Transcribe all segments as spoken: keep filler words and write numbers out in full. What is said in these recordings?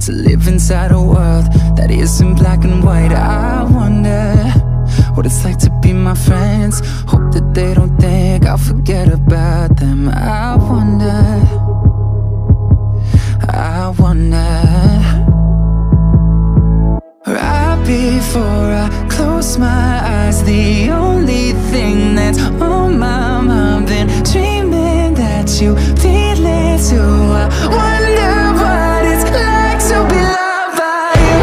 to live inside a world that isn't black and white. I wonder what it's like to be my friends. Hope that they don't think I'll forget about them. I wonder, I wonder. Right before I close my eyes, the only thing that's on my mind, been dreaming that you feel it too. I wonder what it's like to be loved by you.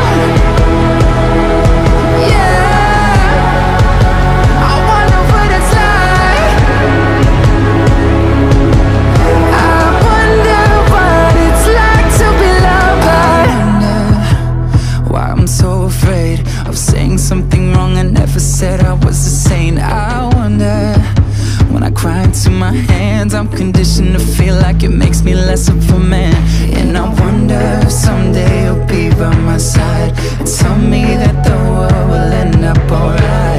Yeah, I wonder what it's like. I wonder what it's like to be loved by you. I wonder why I'm so afraid of saying something wrong I never said I was a saint. I wonder, when I cry into my hands, I'm conditioned to feel like it makes me less of a man. And I wonder if someday you'll be by my side and tell me that the world will end up alright.